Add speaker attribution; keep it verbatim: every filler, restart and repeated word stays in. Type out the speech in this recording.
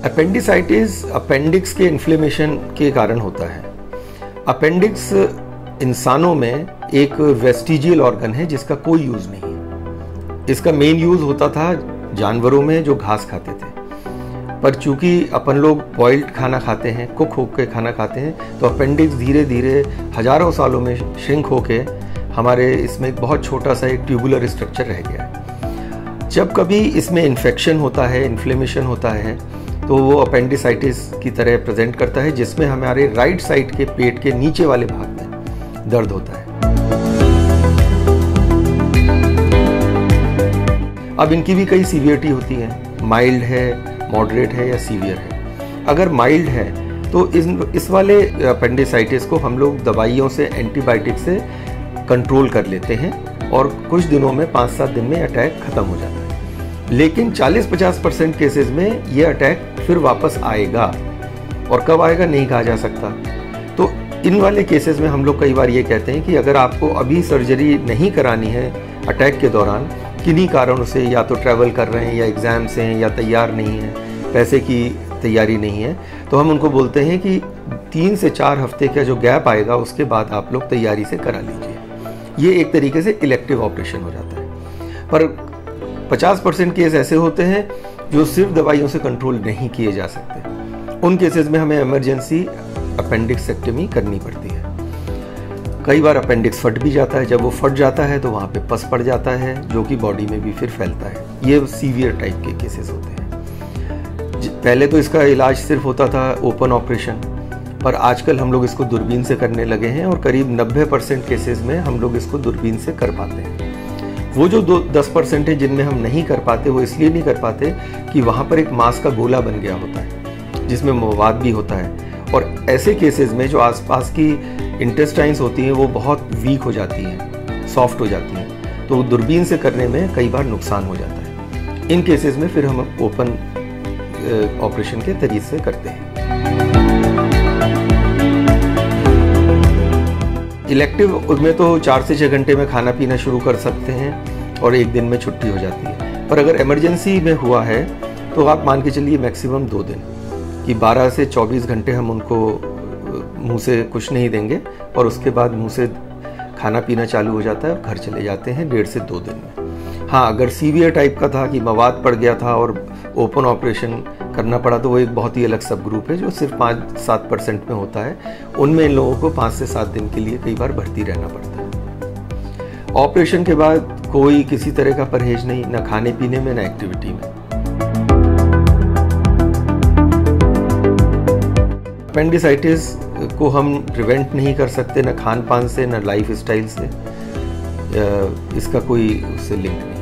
Speaker 1: Appendicitis appendix के inflammation के कारण होता है। अपेंडिक्स इंसानों में एक वेस्टिजियल ऑर्गन है जिसका कोई यूज़ नहीं है। इसका मेन यूज़ होता था जानवरों में जो घास खाते थे, पर चूंकि अपन लोग बॉइल्ड खाना खाते हैं, कुक होकर खाना खाते हैं, तो अपेंडिक्स धीरे धीरे हजारों सालों में श्रिंक होके हमारे इसमें एक बहुत छोटा सा एक ट्यूबुलर स्ट्रक्चर रह गया है। जब कभी इसमें इन्फेक्शन होता है, इन्फ्लेमेशन होता है, तो वो अपेंडिसाइटिस की तरह प्रेजेंट करता है, जिसमें हमारे राइट साइड के पेट के नीचे वाले भाग में दर्द होता है। अब इनकी भी कई सीवियरिटी होती है, माइल्ड है, मॉडरेट है या सीवियर है। अगर माइल्ड है तो इस इस वाले अपेंडिसाइटिस को हम लोग दवाइयों से, एंटीबायोटिक से कंट्रोल कर लेते हैं और कुछ दिनों में, पाँच सात दिन में अटैक खत्म हो जाता है। लेकिन चालीस पचास परसेंट केसेस में ये अटैक फिर वापस आएगा, और कब आएगा नहीं कहा जा सकता। तो इन वाले केसेस में हम लोग कई बार ये कहते हैं कि अगर आपको अभी सर्जरी नहीं करानी है अटैक के दौरान, किन्हीं कारणों से, या तो ट्रैवल कर रहे हैं या एग्ज़ाम से हैं या तैयार नहीं है, पैसे की तैयारी नहीं है, तो हम उनको बोलते हैं कि तीन से चार हफ्ते का जो गैप आएगा उसके बाद आप लोग तैयारी से करा लीजिए। ये एक तरीके से इलेक्टिव ऑपरेशन हो जाता है। पर पचास परसेंट केस ऐसे होते हैं जो सिर्फ दवाइयों से कंट्रोल नहीं किए जा सकते। उन केसेस में हमें इमरजेंसी अपेंडिक्सेक्टमी करनी पड़ती है। कई बार अपेंडिक्स फट भी जाता है। जब वो फट जाता है तो वहाँ पे पस पड़ जाता है, जो कि बॉडी में भी फिर फैलता है। ये सीवियर टाइप के केसेस होते हैं। पहले तो इसका इलाज सिर्फ होता था ओपन ऑपरेशन, पर आजकल हम लोग इसको दूरबीन से करने लगे हैं और करीब नब्बे परसेंट केसेस में हम लोग इसको दूरबीन से कर पाते हैं। वो जो दो दस परसेंट है जिनमें हम नहीं कर पाते, वो इसलिए नहीं कर पाते कि वहाँ पर एक मांस का गोला बन गया होता है जिसमें मवाद भी होता है, और ऐसे केसेस में जो आसपास की इंटेस्टाइन्स होती हैं वो बहुत वीक हो जाती हैं, सॉफ्ट हो जाती हैं, तो दूरबीन से करने में कई बार नुकसान हो जाता है। इन केसेस में फिर हम ओपन ऑपरेशन के तरीके से करते हैं। इलेक्टिव में तो चार से छः घंटे में खाना पीना शुरू कर सकते हैं और एक दिन में छुट्टी हो जाती है। पर अगर इमरजेंसी में हुआ है तो आप मान के चलिए मैक्सिमम दो दिन कि बारह से चौबीस घंटे हम उनको मुंह से कुछ नहीं देंगे, और उसके बाद मुंह से खाना पीना चालू हो जाता है और घर चले जाते हैं डेढ़ से दो दिन में। हाँ, अगर सीवियर टाइप का था कि मवाद पड़ गया था और ओपन ऑपरेशन करना पड़ा, तो वो एक बहुत ही अलग सब ग्रुप है जो सिर्फ पाँच सात परसेंट में होता है। उनमें इन लोगों को पाँच से सात दिन के लिए कई बार भर्ती रहना पड़ता है। ऑपरेशन के बाद कोई किसी तरह का परहेज नहीं, ना खाने पीने में, ना एक्टिविटी में। अपेंडिसाइटिस को हम प्रिवेंट नहीं कर सकते, ना खान पान से, ना लाइफ स्टाइल से। इसका कोई उससे लिंक नहीं।